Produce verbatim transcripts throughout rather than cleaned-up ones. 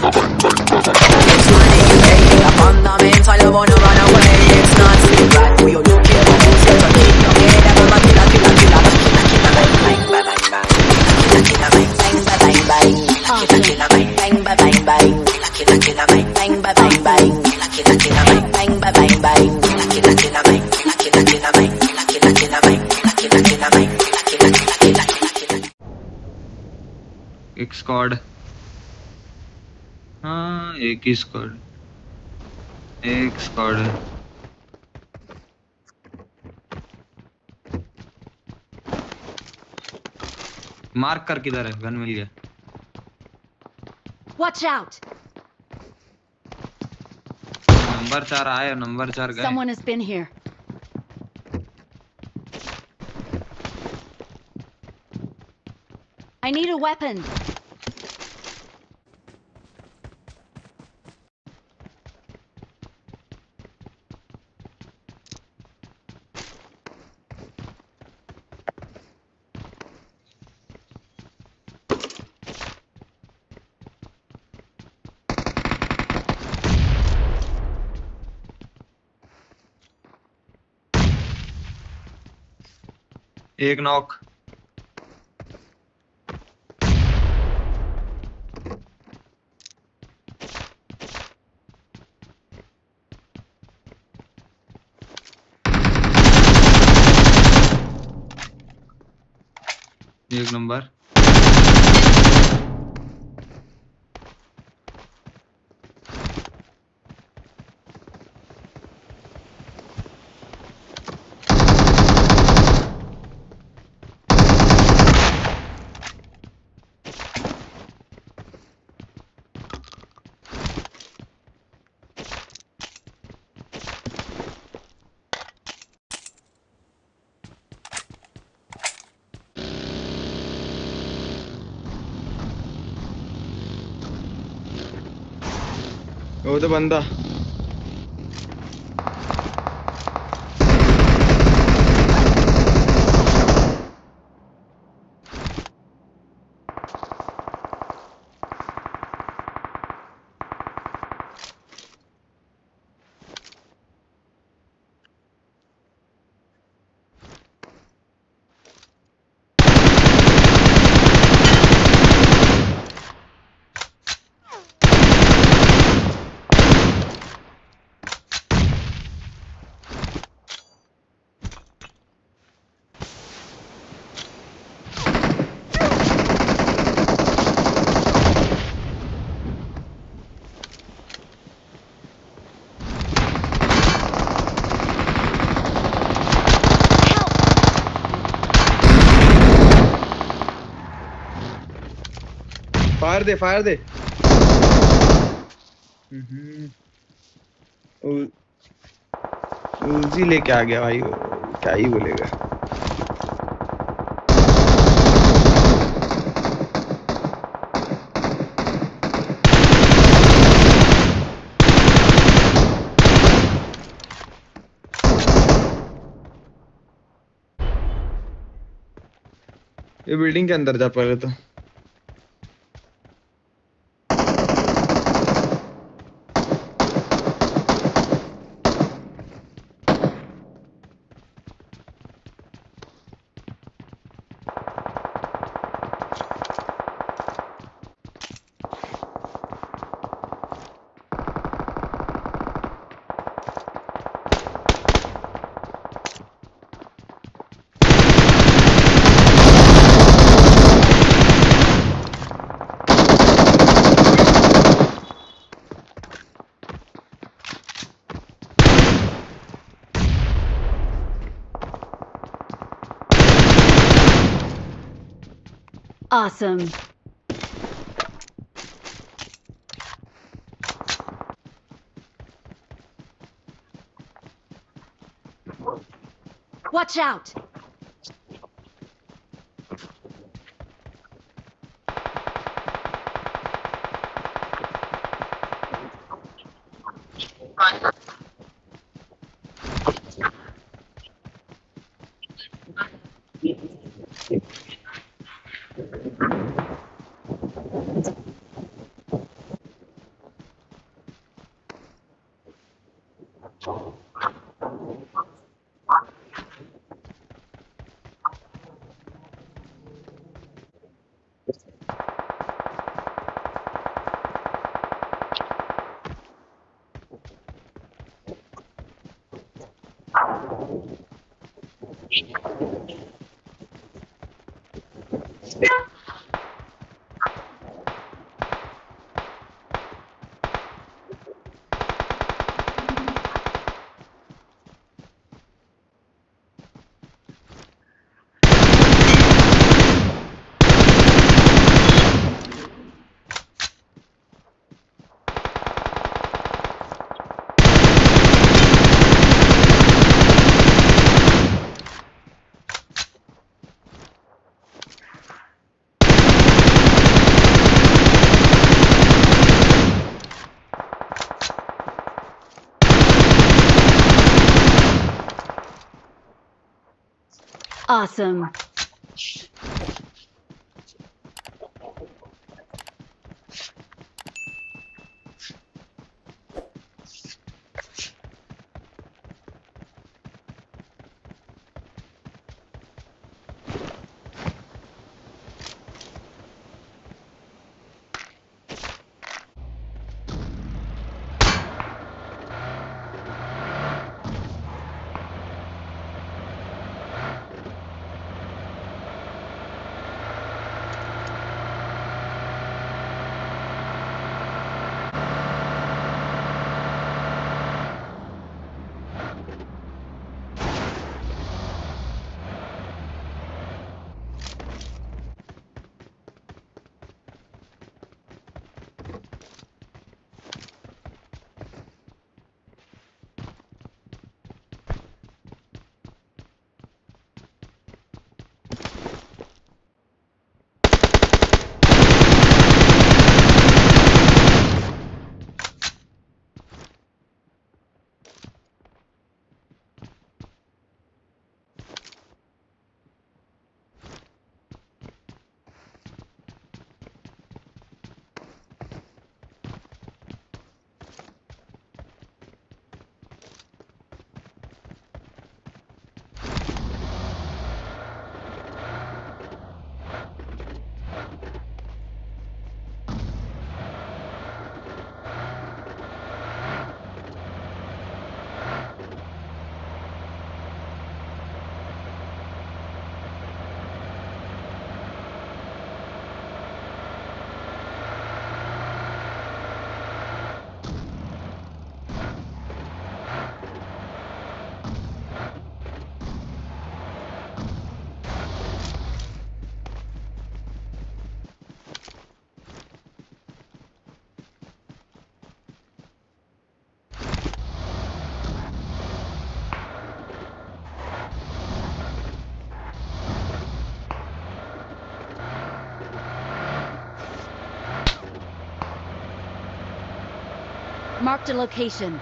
fundamental, you wanna run away. It's not secret, who you look here, who's here to keep your head up. I'm a killer, killer, killer, killer, killer, bang, bang, bang, bang, bang. Killer, killer, bang, bang, bang, bang, bang. Killer, killer, bang, bang, bang, bang. Killer, killer, bang, bang, bang, bang. Killer, killer, bang, bang, bang, bang. Killer, killer, bang, killer, killer, bang, killer, killer, bang, killer, killer, bang, killer, killer, killer. एक squad, हाँ एक ही squad, एक squad है। Mark कर किधर है? Gun मिल गया। Watch out! नंबर चार आए, नंबर चार गए। Someone has been here. I need a weapon. एक नॉक। एक नंबर। वो तो बंदा फायर दे फायर दे। उजी लेके आ गया भाई, क्या ही बोलेगा। ये बिल्डिंग के अंदर जा पहले तो। Awesome. Watch out. Awesome. Marked a location.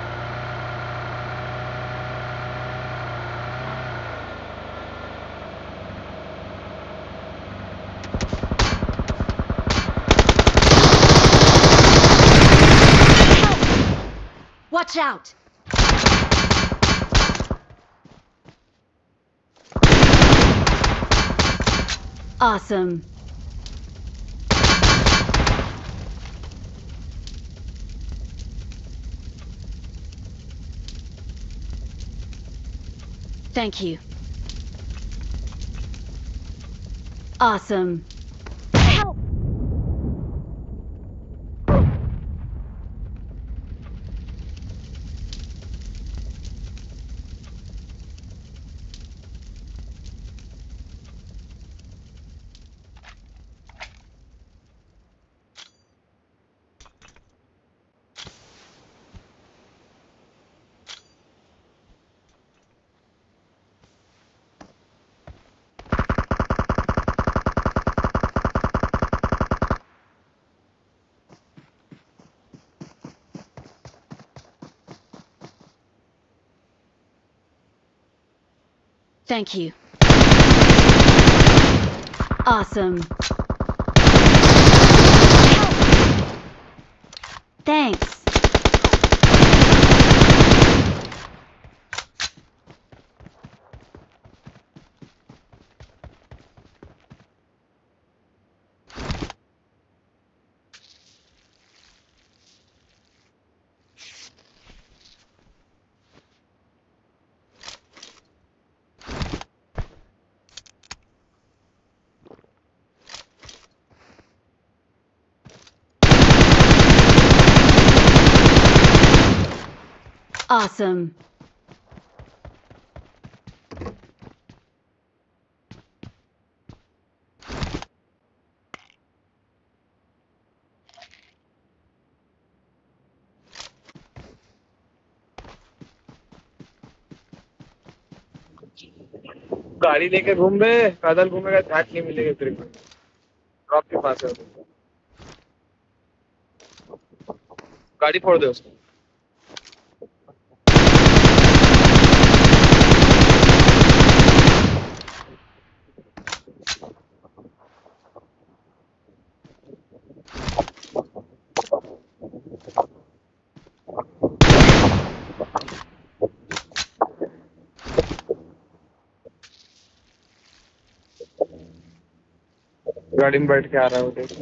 Watch out! Awesome. Thank you. Awesome. Help! Thank you. Awesome. Thanks. Awesome. गाड़ी लेके घूम रहे, पैदल घूमेगा घाट नहीं मिलेगा तेरे को। ड्रॉप के पास है, गाड़ी फोड़ दे उसको। गाड़ी में बैठ के आ रहा है वो, देखो।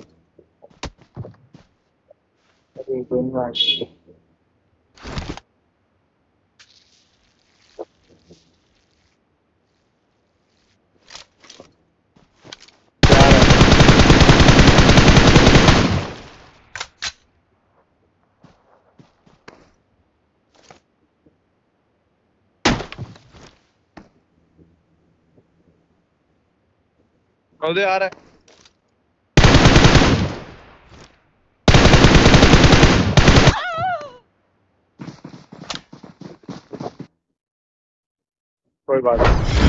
अरे दोनों आ गए। उधर आ रहा है। कोई बात नहीं।